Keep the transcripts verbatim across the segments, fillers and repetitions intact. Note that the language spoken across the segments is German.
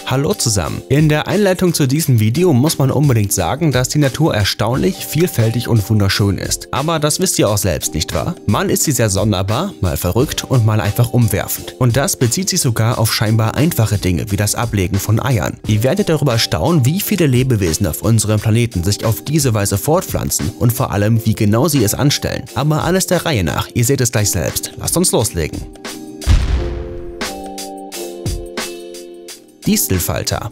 Hallo zusammen! In der Einleitung zu diesem Video muss man unbedingt sagen, dass die Natur erstaunlich, vielfältig und wunderschön ist. Aber das wisst ihr auch selbst, nicht wahr? Mal ist sie sehr sonderbar, mal verrückt und mal einfach umwerfend. Und das bezieht sich sogar auf scheinbar einfache Dinge wie das Ablegen von Eiern. Ihr werdet darüber staunen, wie viele Lebewesen auf unserem Planeten sich auf diese Weise fortpflanzen und vor allem, wie genau sie es anstellen. Aber alles der Reihe nach, ihr seht es gleich selbst. Lasst uns loslegen! Distelfalter.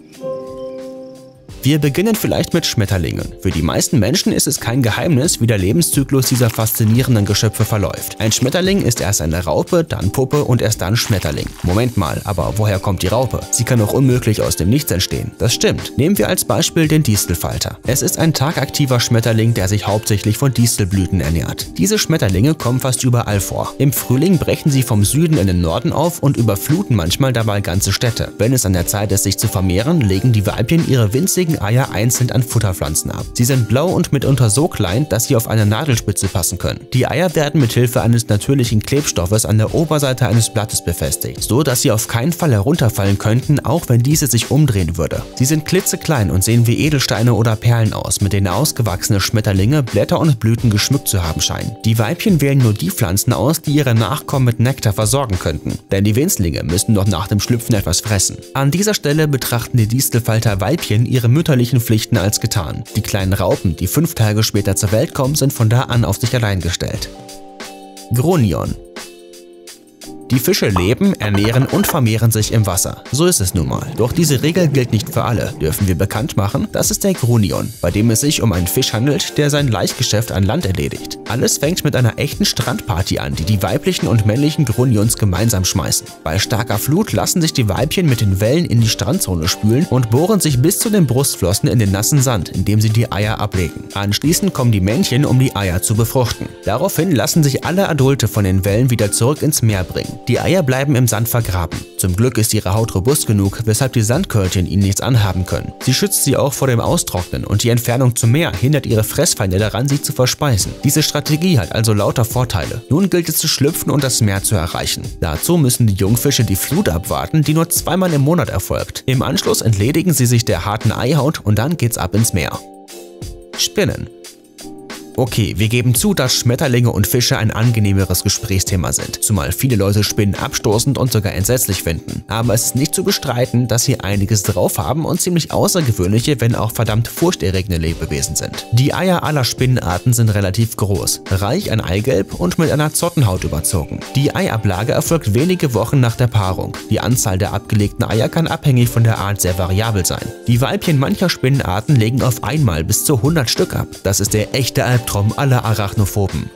Wir beginnen vielleicht mit Schmetterlingen. Für die meisten Menschen ist es kein Geheimnis, wie der Lebenszyklus dieser faszinierenden Geschöpfe verläuft. Ein Schmetterling ist erst eine Raupe, dann Puppe und erst dann Schmetterling. Moment mal, aber woher kommt die Raupe? Sie kann doch unmöglich aus dem Nichts entstehen. Das stimmt. Nehmen wir als Beispiel den Distelfalter. Es ist ein tagaktiver Schmetterling, der sich hauptsächlich von Distelblüten ernährt. Diese Schmetterlinge kommen fast überall vor. Im Frühling brechen sie vom Süden in den Norden auf und überfluten manchmal dabei ganze Städte. Wenn es an der Zeit ist, sich zu vermehren, legen die Weibchen ihre winzigen Eier einzeln an Futterpflanzen ab. Sie sind blau und mitunter so klein, dass sie auf eine Nadelspitze passen können. Die Eier werden mit Hilfe eines natürlichen Klebstoffes an der Oberseite eines Blattes befestigt, so dass sie auf keinen Fall herunterfallen könnten, auch wenn diese sich umdrehen würde. Sie sind klitzeklein und sehen wie Edelsteine oder Perlen aus, mit denen ausgewachsene Schmetterlinge Blätter und Blüten geschmückt zu haben scheinen. Die Weibchen wählen nur die Pflanzen aus, die ihre Nachkommen mit Nektar versorgen könnten, denn die Winzlinge müssen noch nach dem Schlüpfen etwas fressen. An dieser Stelle betrachten die Distelfalter Weibchen ihre mütterlichen Pflichten als getan. Die kleinen Raupen, die fünf Tage später zur Welt kommen, sind von da an auf sich allein gestellt. Gronion. Die Fische leben, ernähren und vermehren sich im Wasser. So ist es nun mal. Doch diese Regel gilt nicht für alle. Dürfen wir bekannt machen? Das ist der Gronion, bei dem es sich um einen Fisch handelt, der sein Laichgeschäft an Land erledigt. Alles fängt mit einer echten Strandparty an, die die weiblichen und männlichen Gronions gemeinsam schmeißen. Bei starker Flut lassen sich die Weibchen mit den Wellen in die Strandzone spülen und bohren sich bis zu den Brustflossen in den nassen Sand, indem sie die Eier ablegen. Anschließend kommen die Männchen, um die Eier zu befruchten. Daraufhin lassen sich alle Adulte von den Wellen wieder zurück ins Meer bringen. Die Eier bleiben im Sand vergraben. Zum Glück ist ihre Haut robust genug, weshalb die Sandkörnchen ihnen nichts anhaben können. Sie schützt sie auch vor dem Austrocknen und die Entfernung zum Meer hindert ihre Fressfeinde daran, sie zu verspeisen. Diese Strategie hat also lauter Vorteile. Nun gilt es zu schlüpfen und das Meer zu erreichen. Dazu müssen die Jungfische die Flut abwarten, die nur zweimal im Monat erfolgt. Im Anschluss entledigen sie sich der harten Eihaut und dann geht's ab ins Meer. Spinnen. Okay, wir geben zu, dass Schmetterlinge und Fische ein angenehmeres Gesprächsthema sind, zumal viele Leute Spinnen abstoßend und sogar entsetzlich finden. Aber es ist nicht zu bestreiten, dass sie einiges drauf haben und ziemlich außergewöhnliche, wenn auch verdammt furchterregende Lebewesen sind. Die Eier aller Spinnenarten sind relativ groß, reich an Eigelb und mit einer Zottenhaut überzogen. Die Eiablage erfolgt wenige Wochen nach der Paarung. Die Anzahl der abgelegten Eier kann abhängig von der Art sehr variabel sein. Die Weibchen mancher Spinnenarten legen auf einmal bis zu hundert Stück ab. Das ist der echte Albtraum aller Arachnophoben.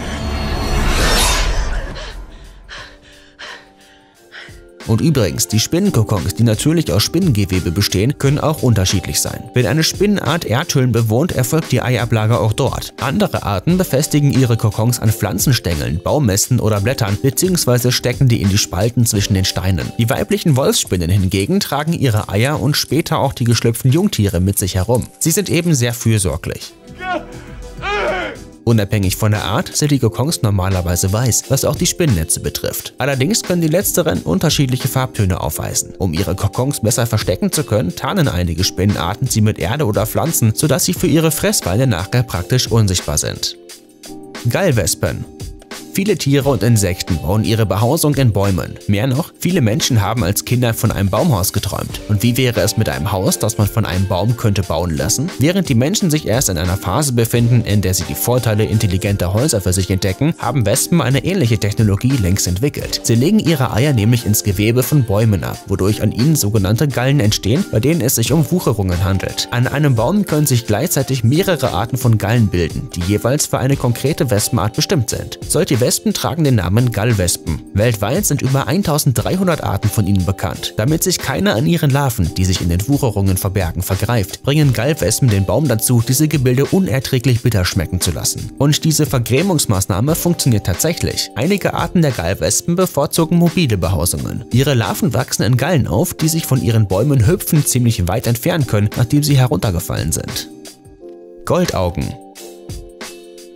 Und übrigens, die Spinnenkokons, die natürlich aus Spinnengewebe bestehen, können auch unterschiedlich sein. Wenn eine Spinnenart Erdhöhlen bewohnt, erfolgt die Eiablage auch dort. Andere Arten befestigen ihre Kokons an Pflanzenstängeln, Baumästen oder Blättern bzw. stecken die in die Spalten zwischen den Steinen. Die weiblichen Wolfsspinnen hingegen tragen ihre Eier und später auch die geschlüpften Jungtiere mit sich herum. Sie sind eben sehr fürsorglich. Unabhängig von der Art sind die Kokons normalerweise weiß, was auch die Spinnennetze betrifft. Allerdings können die letzteren unterschiedliche Farbtöne aufweisen. Um ihre Kokons besser verstecken zu können, tarnen einige Spinnenarten sie mit Erde oder Pflanzen, sodass sie für ihre Fressfeinde nachher praktisch unsichtbar sind. Gallwespen. Viele Tiere und Insekten bauen ihre Behausung in Bäumen. Mehr noch, viele Menschen haben als Kinder von einem Baumhaus geträumt. Und wie wäre es mit einem Haus, das man von einem Baum könnte bauen lassen? Während die Menschen sich erst in einer Phase befinden, in der sie die Vorteile intelligenter Häuser für sich entdecken, haben Wespen eine ähnliche Technologie längst entwickelt. Sie legen ihre Eier nämlich ins Gewebe von Bäumen ab, wodurch an ihnen sogenannte Gallen entstehen, bei denen es sich um Wucherungen handelt. An einem Baum können sich gleichzeitig mehrere Arten von Gallen bilden, die jeweils für eine konkrete Wespenart bestimmt sind. Solche Wespen tragen den Namen Gallwespen. Weltweit sind über eintausenddreihundert Arten von ihnen bekannt. Damit sich keine an ihren Larven, die sich in den Wucherungen verbergen, vergreift, bringen Gallwespen den Baum dazu, diese Gebilde unerträglich bitter schmecken zu lassen. Und diese Vergrämungsmaßnahme funktioniert tatsächlich. Einige Arten der Gallwespen bevorzugen mobile Behausungen. Ihre Larven wachsen in Gallen auf, die sich von ihren Bäumen hüpfend ziemlich weit entfernen können, nachdem sie heruntergefallen sind. Goldaugen.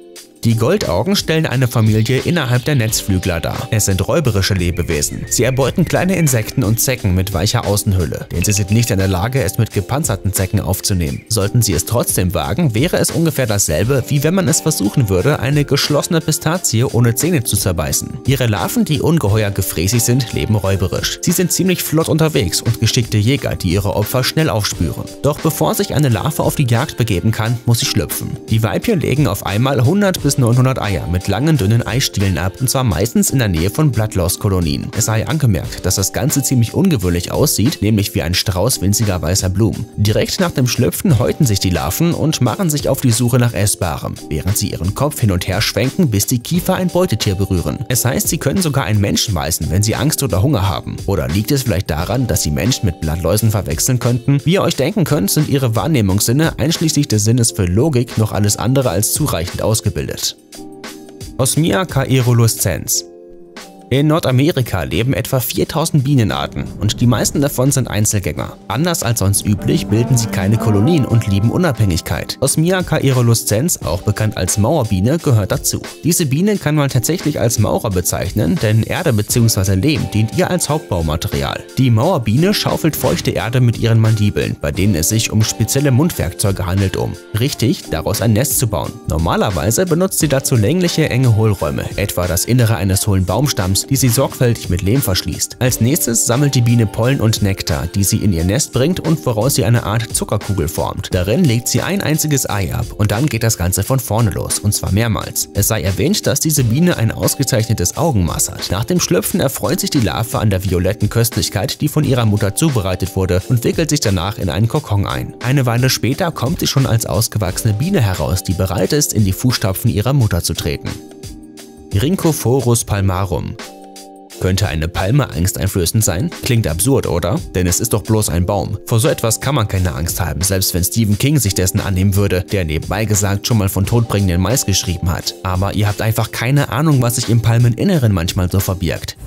Die Goldaugen stellen eine Familie innerhalb der Netzflügler dar. Es sind räuberische Lebewesen. Sie erbeuten kleine Insekten und Zecken mit weicher Außenhülle, denn sie sind nicht in der Lage, es mit gepanzerten Zecken aufzunehmen. Sollten sie es trotzdem wagen, wäre es ungefähr dasselbe, wie wenn man es versuchen würde, eine geschlossene Pistazie ohne Zähne zu zerbeißen. Ihre Larven, die ungeheuer gefräßig sind, leben räuberisch. Sie sind ziemlich flott unterwegs und geschickte Jäger, die ihre Opfer schnell aufspüren. Doch bevor sich eine Larve auf die Jagd begeben kann, muss sie schlüpfen. Die Weibchen legen auf einmal hundert bis neunhundert Eier mit langen, dünnen Eistielen ab, und zwar meistens in der Nähe von Blattlauskolonien. Es sei angemerkt, dass das Ganze ziemlich ungewöhnlich aussieht, nämlich wie ein Strauß winziger weißer Blumen. Direkt nach dem Schlüpfen häuten sich die Larven und machen sich auf die Suche nach Essbarem, während sie ihren Kopf hin und her schwenken, bis die Kiefer ein Beutetier berühren. Es heißt, sie können sogar einen Menschen beißen, wenn sie Angst oder Hunger haben. Oder liegt es vielleicht daran, dass sie Menschen mit Blattläusen verwechseln könnten? Wie ihr euch denken könnt, sind ihre Wahrnehmungssinne einschließlich des Sinnes für Logik noch alles andere als zureichend ausgebildet. Osmia caerulescens. In Nordamerika leben etwa viertausend Bienenarten und die meisten davon sind Einzelgänger. Anders als sonst üblich bilden sie keine Kolonien und lieben Unabhängigkeit. Osmia caerulescens, auch bekannt als Mauerbiene, gehört dazu. Diese Biene kann man tatsächlich als Maurer bezeichnen, denn Erde bzw. Lehm dient ihr als Hauptbaumaterial. Die Mauerbiene schaufelt feuchte Erde mit ihren Mandibeln, bei denen es sich um spezielle Mundwerkzeuge handelt, um richtig daraus ein Nest zu bauen. Normalerweise benutzt sie dazu längliche, enge Hohlräume, etwa das Innere eines hohlen Baumstamms, die sie sorgfältig mit Lehm verschließt. Als nächstes sammelt die Biene Pollen und Nektar, die sie in ihr Nest bringt und woraus sie eine Art Zuckerkugel formt. Darin legt sie ein einziges Ei ab und dann geht das Ganze von vorne los, und zwar mehrmals. Es sei erwähnt, dass diese Biene ein ausgezeichnetes Augenmaß hat. Nach dem Schlüpfen erfreut sich die Larve an der violetten Köstlichkeit, die von ihrer Mutter zubereitet wurde, und wickelt sich danach in einen Kokon ein. Eine Weile später kommt sie schon als ausgewachsene Biene heraus, die bereit ist, in die Fußstapfen ihrer Mutter zu treten. Rhynchophorus palmarum. Könnte eine Palme angsteinflößend sein? Klingt absurd, oder? Denn es ist doch bloß ein Baum. Vor so etwas kann man keine Angst haben, selbst wenn Stephen King sich dessen annehmen würde, der nebenbei gesagt schon mal von todbringenden Mais geschrieben hat. Aber ihr habt einfach keine Ahnung, was sich im Palmeninneren manchmal so verbirgt.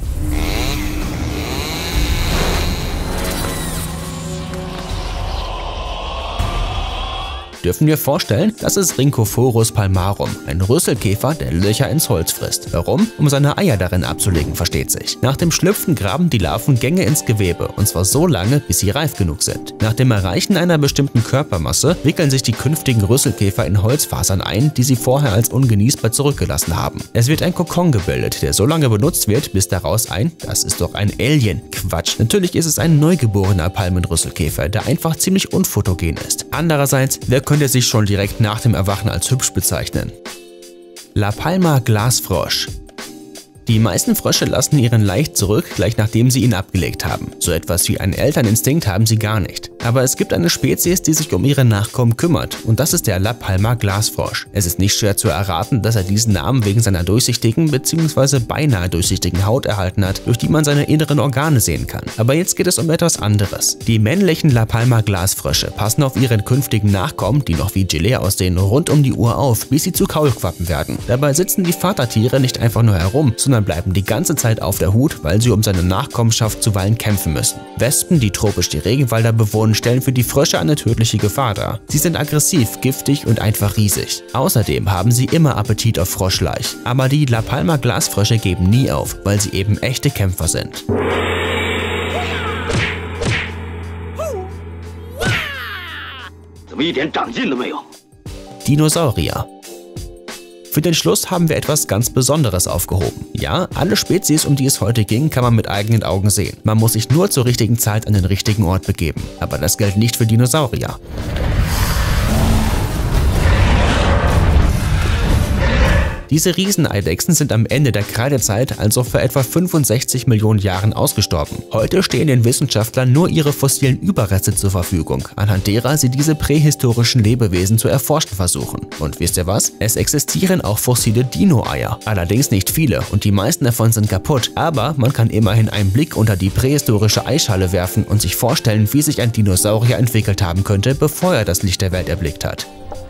Dürfen wir vorstellen, das ist Rhynchophorus palmarum, ein Rüsselkäfer, der Löcher ins Holz frisst. Warum? Um seine Eier darin abzulegen, versteht sich. Nach dem Schlüpfen graben die Larven Gänge ins Gewebe, und zwar so lange, bis sie reif genug sind. Nach dem Erreichen einer bestimmten Körpermasse wickeln sich die künftigen Rüsselkäfer in Holzfasern ein, die sie vorher als ungenießbar zurückgelassen haben. Es wird ein Kokon gebildet, der so lange benutzt wird, bis daraus ein, das ist doch ein Alien. Quatsch, natürlich ist es ein neugeborener Palmenrüsselkäfer, der einfach ziemlich unfotogen ist. Andererseits, wer könnte sich schon direkt nach dem Erwachen als hübsch bezeichnen? La Palma Glasfrosch. Die meisten Frösche lassen ihren Laich zurück, gleich nachdem sie ihn abgelegt haben. So etwas wie einen Elterninstinkt haben sie gar nicht. Aber es gibt eine Spezies, die sich um ihre Nachkommen kümmert, und das ist der La Palma Glasfrosch. Es ist nicht schwer zu erraten, dass er diesen Namen wegen seiner durchsichtigen bzw. beinahe durchsichtigen Haut erhalten hat, durch die man seine inneren Organe sehen kann. Aber jetzt geht es um etwas anderes. Die männlichen La Palma Glasfrösche passen auf ihren künftigen Nachkommen, die noch wie Gelee aussehen, rund um die Uhr auf, bis sie zu Kaulquappen werden. Dabei sitzen die Vatertiere nicht einfach nur herum, sondern bleiben die ganze Zeit auf der Hut, weil sie um seine Nachkommenschaft zuweilen kämpfen müssen. Wespen, die tropisch die Regenwälder bewohnen, stellen für die Frösche eine tödliche Gefahr dar. Sie sind aggressiv, giftig und einfach riesig. Außerdem haben sie immer Appetit auf Froschlaich. Aber die La Palma Glasfrösche geben nie auf, weil sie eben echte Kämpfer sind. Dinosaurier. Für den Schluss haben wir etwas ganz Besonderes aufgehoben. Ja, alle Spezies, um die es heute ging, kann man mit eigenen Augen sehen. Man muss sich nur zur richtigen Zeit an den richtigen Ort begeben. Aber das gilt nicht für Dinosaurier. Diese Rieseneidechsen sind am Ende der Kreidezeit, also vor etwa fünfundsechzig Millionen Jahren, ausgestorben. Heute stehen den Wissenschaftlern nur ihre fossilen Überreste zur Verfügung, anhand derer sie diese prähistorischen Lebewesen zu erforschen versuchen. Und wisst ihr was? Es existieren auch fossile Dino-Eier. Allerdings nicht viele und die meisten davon sind kaputt, aber man kann immerhin einen Blick unter die prähistorische Eischale werfen und sich vorstellen, wie sich ein Dinosaurier entwickelt haben könnte, bevor er das Licht der Welt erblickt hat.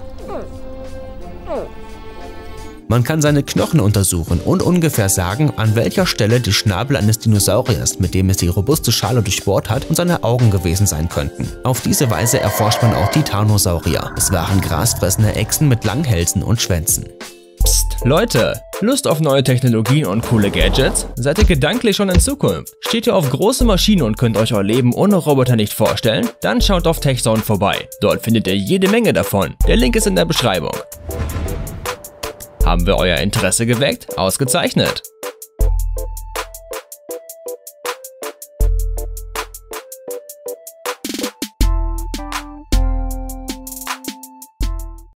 Man kann seine Knochen untersuchen und ungefähr sagen, an welcher Stelle die Schnabel eines Dinosauriers, mit dem es die robuste Schale durchbohrt hat, und seine Augen gewesen sein könnten. Auf diese Weise erforscht man auch Titanosaurier. Es waren grasfressende Echsen mit Langhälsen und Schwänzen. Psst, Leute! Lust auf neue Technologien und coole Gadgets? Seid ihr gedanklich schon in Zukunft? Steht ihr auf große Maschinen und könnt euch euer Leben ohne Roboter nicht vorstellen? Dann schaut auf TechZone vorbei. Dort findet ihr jede Menge davon. Der Link ist in der Beschreibung. Haben wir euer Interesse geweckt? Ausgezeichnet!